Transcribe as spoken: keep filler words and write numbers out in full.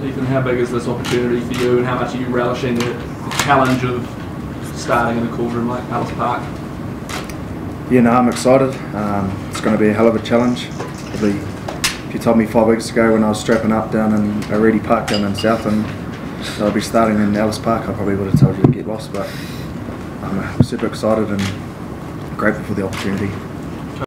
Ethan, how big is this opportunity for you, and how much are you relishing the, the challenge of starting in a cauldron like Ellis Park? Yeah, no, I'm excited. Um, it's going to be a hell of a challenge. Probably, if you told me five weeks ago when I was strapping up down in Aridi Park down in Southland, I'd be starting in Ellis Park, I probably would have told you to get lost. But I'm super excited and grateful for the opportunity.